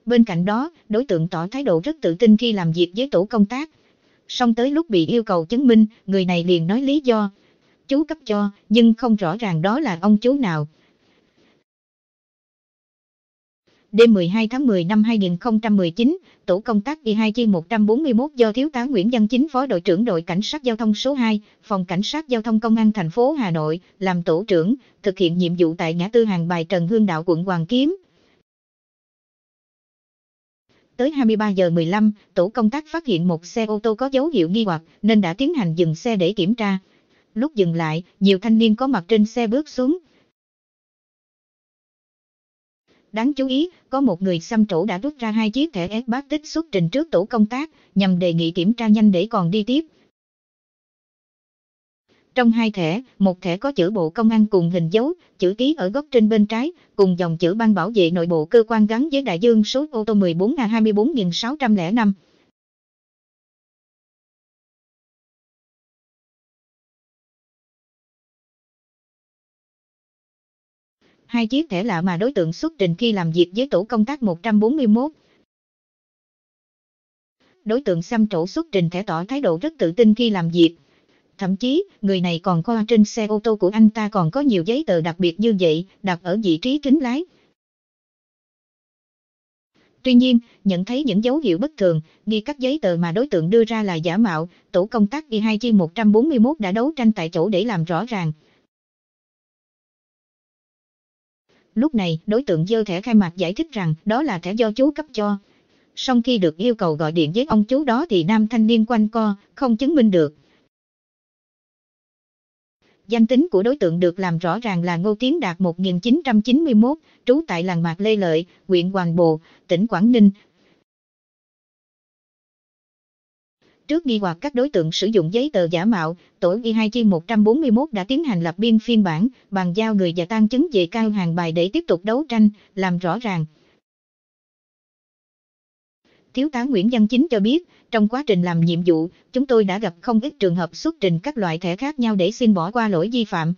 Bên cạnh đó, đối tượng tỏ thái độ rất tự tin khi làm việc với tổ công tác. Song tới lúc bị yêu cầu chứng minh, người này liền nói lý do chú cấp cho, nhưng không rõ ràng đó là ông chú nào. Đêm 12 tháng 10 năm 2019, tổ công tác Y2 chi 141 do Thiếu tá Nguyễn Văn Chính, Phó đội trưởng đội Cảnh sát Giao thông số 2, Phòng Cảnh sát Giao thông Công an thành phố Hà Nội, làm tổ trưởng, thực hiện nhiệm vụ tại ngã tư Hàng Bài Trần Hưng Đạo, quận Hoàn Kiếm. Tới 23 giờ 15, tổ công tác phát hiện một xe ô tô có dấu hiệu nghi hoặc nên đã tiến hành dừng xe để kiểm tra. Lúc dừng lại, nhiều thanh niên có mặt trên xe bước xuống. Đáng chú ý, có một người xăm trổ đã rút ra 2 chiếc thẻ S-Pass tích xuất trình trước tổ công tác, nhằm đề nghị kiểm tra nhanh để còn đi tiếp. Trong 2 thẻ, một thẻ có chữ Bộ Công an cùng hình dấu, chữ ký ở góc trên bên trái, cùng dòng chữ Ban bảo vệ nội bộ cơ quan gắn với đại dương số ô tô 14A24605. Hai chiếc thẻ lạ mà đối tượng xuất trình khi làm việc với tổ công tác 141. Đối tượng xăm trổ xuất trình thẻ tỏ thái độ rất tự tin khi làm việc. Thậm chí, người này còn khoe trên xe ô tô của anh ta còn có nhiều giấy tờ đặc biệt như vậy, đặt ở vị trí kính lái. Tuy nhiên, nhận thấy những dấu hiệu bất thường, nghi các giấy tờ mà đối tượng đưa ra là giả mạo, tổ công tác Y2 chi 141 đã đấu tranh tại chỗ để làm rõ ràng. Lúc này, đối tượng giơ thẻ khai mạc giải thích rằng đó là thẻ do chú cấp cho. Song khi được yêu cầu gọi điện với ông chú đó thì nam thanh niên quanh co, không chứng minh được. Danh tính của đối tượng được làm rõ ràng là Ngô Tiến Đạt 1991, trú tại làng Mạc Lê Lợi, huyện Hoành Bồ, tỉnh Quảng Ninh. Trước nghi hoặc các đối tượng sử dụng giấy tờ giả mạo, tổ Y2 chi 141 đã tiến hành lập biên phiên bản, bàn giao người và tang chứng về cao Hàng Bài để tiếp tục đấu tranh, làm rõ ràng. Thiếu tá Nguyễn Văn Chính cho biết, trong quá trình làm nhiệm vụ, chúng tôi đã gặp không ít trường hợp xuất trình các loại thẻ khác nhau để xin bỏ qua lỗi vi phạm.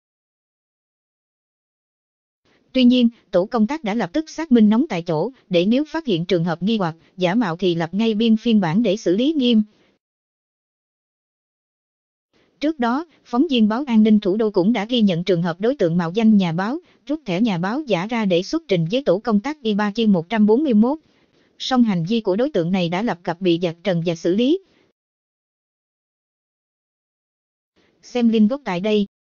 Tuy nhiên, tổ công tác đã lập tức xác minh nóng tại chỗ, để nếu phát hiện trường hợp nghi hoặc, giả mạo thì lập ngay biên phiên bản để xử lý nghiêm. Trước đó, phóng viên báo An ninh Thủ đô cũng đã ghi nhận trường hợp đối tượng mạo danh nhà báo, rút thẻ nhà báo giả ra để xuất trình với tổ công tác Y3 chi 141. Song hành vi của đối tượng này đã lập cặp bị vạch trần và xử lý. Xem link gốc tại đây.